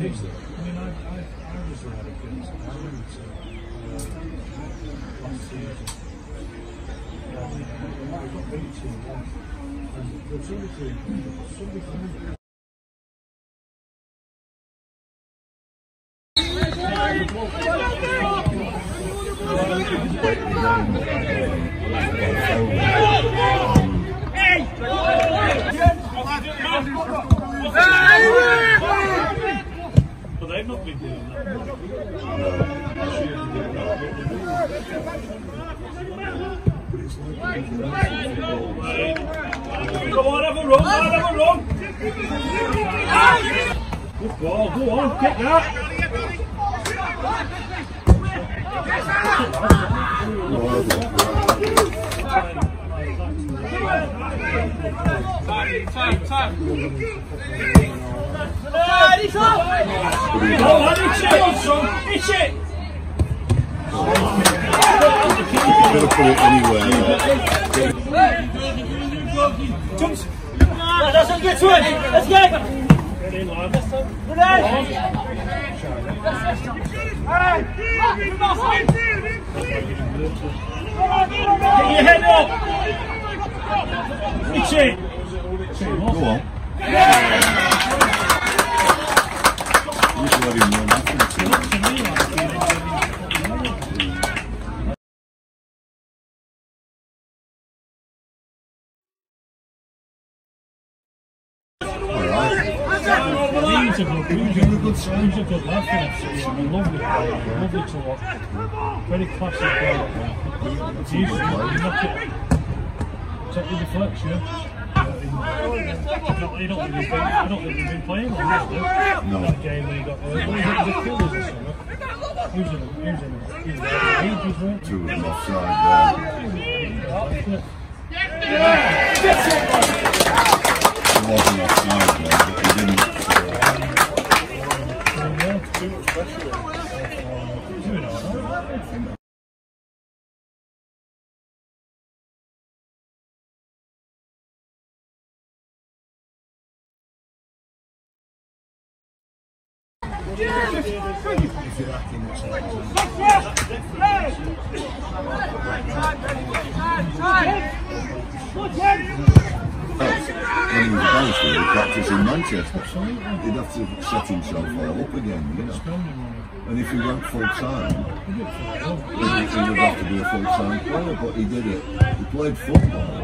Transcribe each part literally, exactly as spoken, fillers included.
mean, I, I, I was right against Ireland uh, last season. Um, I got beat two one, and there was somebody, somebody coming. But they've not been doing that. Come on, have a run, have a run. Good ball, go on, kick that. Time, time. It's it! You've got to put it anywhere. Jumps! Let's get to it! Let's get it! Get in, lad. Get your head up! Reach it! Go on. You should let him run after He's a good, he's a good, he's a good lad for F C. He's a lovely player, lovely to watch. Very classy player. It's easy, you knock it. Take the deflection. You don't think he's been, you don't think he's been playing on this, no. That game when he got there. What was it, the Killers or something? He was in he was in he was there ages, weren't he? two of them offside there. It wasn't offside there, but he didn't. If you're acting what's When he was a barrister, he practiced in Manchester. He'd have to set himself all up again, you know. And if he went full time, he would have to be a full time player, but he did it. He played football.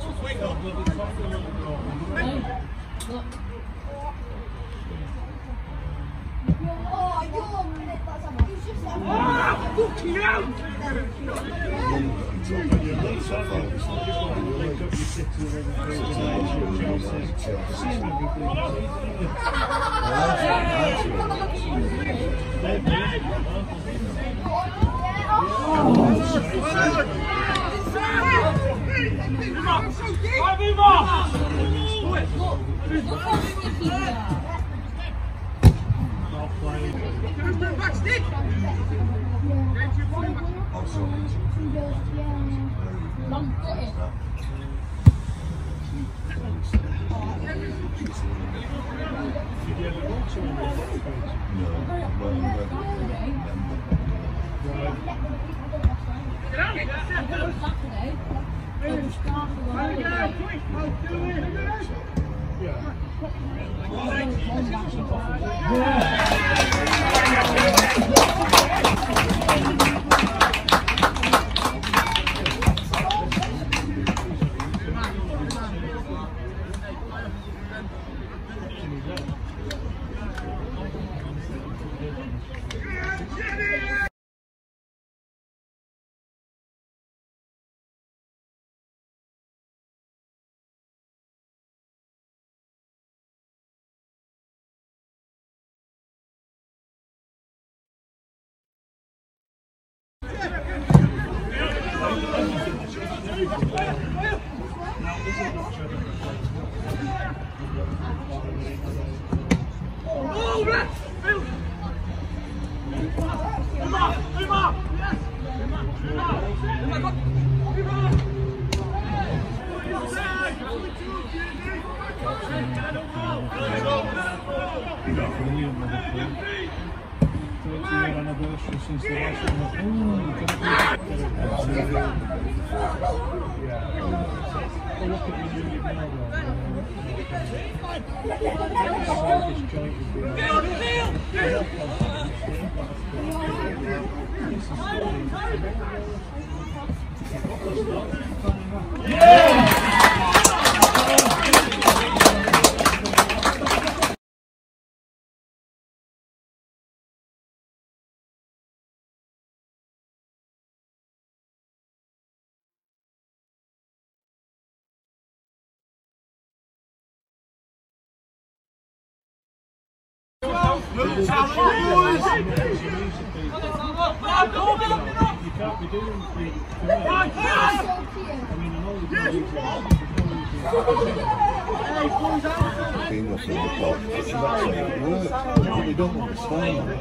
Since the last one. You can't be doing three. I mean, I know you Being off in the pot, it's not saying it works. But we don't understand.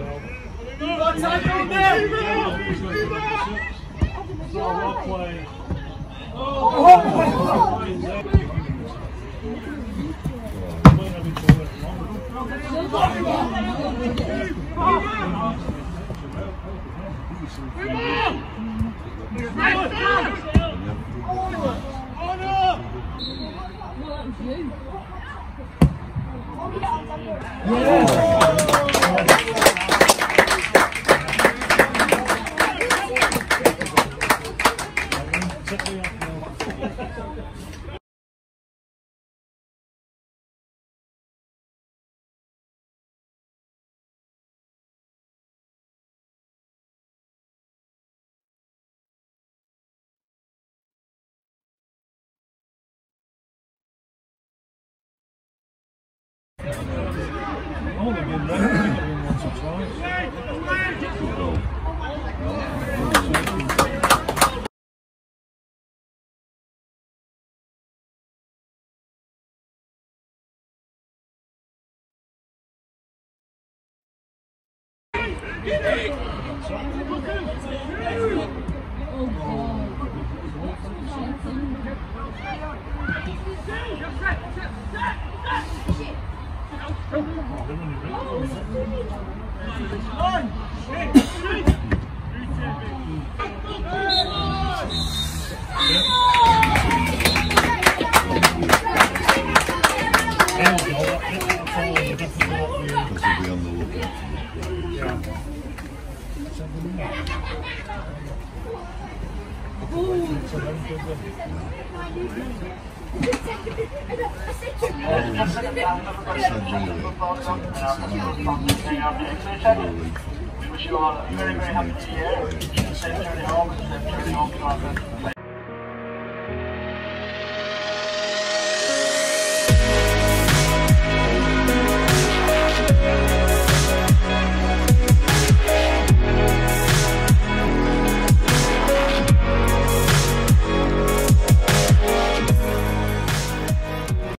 Oh, they've been running once or twice. We wish you all a very, very happy new year.